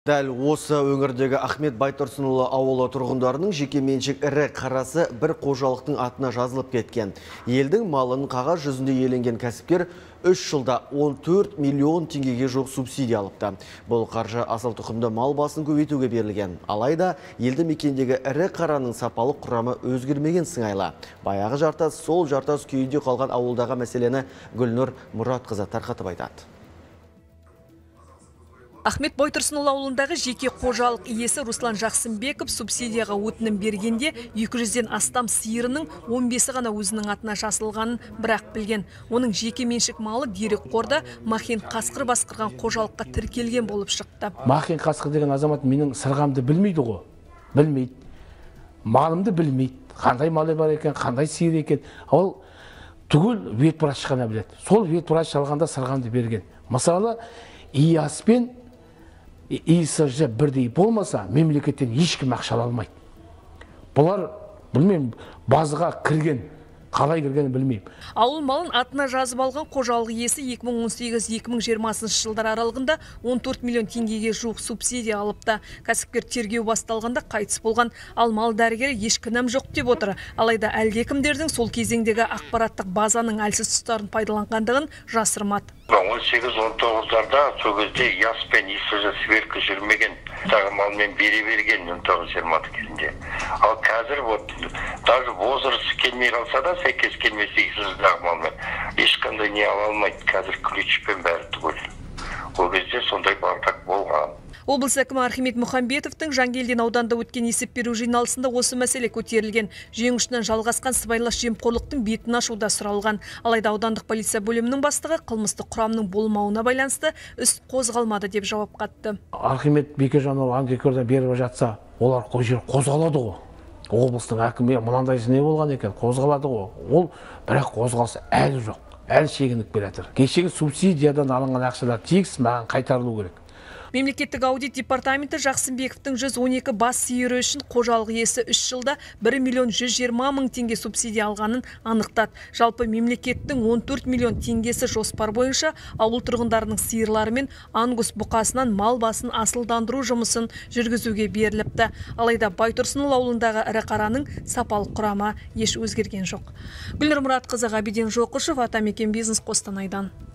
Дәл осы өңірдегі Ахмет Байтұрсынұлы ауылы тұрғындарының жеке меншік ірі қарасы бір қожалықтың атына жазылып кеткен. Елдің малын қағаз жүзінде еленген кәсіпкер 3 жылда 14 миллион теңгеге жоқ субсидия алыпты. Бұл қаржы асыл тұқымды мал басын көбейтуге берілген. Алайда елді мекендегі ірі қараның сапалық құрамы өзгермеген сыңайлы. Баяғы жартас сол жартас күйінде қалған ауылдағы мәселені Гүлнұр Мұратқызы тарқатып айтады. Ахмет Байтұрсынұлы ауылындағы жеке қожалық иесі Руслан Жақсымбеков субсидияға өтінім бергенде 200-ден астам сиырының 15-і ғана өзінің атына жасылғанын бірақ білген. Оның жеке меншік малы дерекқорда Махин Қасқыр басқырған қожалыққа тіркелген болып шықты. Махин Қасқыр деген азамат менің сырғамды білмейді ғой. Білмейді. Малымды білмейді. Қандай малы бар екен, қандай сиыр екен. Ол түгіл ветврач қана біледі. Сол ветврач алғанда сырғамды берген. Мысалы, ИАС пен ИСЖ бірдей болмаса, мемлекеттен ешкім ақша ала алмайды. Бұлар, білмеймін, базыға кірген, қалай кіргенін білмеймін. Ауыл малын атына жазып алған қожалық иесі 2018-2020 жылдар аралығында 14 миллион теңгеге жуық субсидия алыпты. Кәсіпкер тергеу басталғанда қайтыс болған, ал мал дәрігері еш кінәм жоқ деп отыр. Алайда әлдекімдердің сол кезеңдегі ақпараттық базаның әлсіз тұстарын пайдаланғандығын жасырмады. 18-19-ларда сол кезде ИАС пен ИСЖ сверка жүрмеген, малмен бере берген 19-20 кезінде. Ал қазір даже возрасты келмей қалса да, сәйкес келмесе ИСЖ-дағы малмен ешқандай не ала алмайды. Қазір ключпен бәрі түгел. Ол кезде сондай бардак болған. Облыс әкімі Архимед Мұхамбетовтің Жангелдин ауданда өткен есеп беру жиналысында осы мәселе көтерілген. Жеңішінен жалғасқан сыбайлас жемқорлықтың бетін ашуда сұралған. Алайда аудандық полиция бөлімінің бастығы қылмыстық құрамның болмауына байланысты іс қозғалмады деп жауап қатты. Архимед Бекежанов ангекерді беріп жатса, олар қозғалады ғой. Облыстың әкімі мынандайсы не болған екен, қозғалады ғой. Ол бірақ қозғалса әлі жоқ. Әлі шегініп келе жатыр. Кешегі субсидиядан алынған ақшалар тегіс маған қайтарылу керек. Мемлекеттік аудит департаменті Жақсымбековтің 112 бас сиыры үшін қожалық иесі 3 жылда 1 миллион 120 мың теңге субсидия алғанын анықтады. Жалпы мемлекеттің 14 миллион теңгесі жоспар бойынша ауыл тұрғындарының сиырлары мен ангус бұқасынан мал басын асылдандыру жұмысын жүргізуге беріліпті. Алайда Байтұрсынұлы ауылындағы ірі қараның сапалық құрамы еш өзгерген жоқ. Гүлнұр Мұратқызы, Ғабиден Жоқышев, Атамекен бизнес Қостанайдан.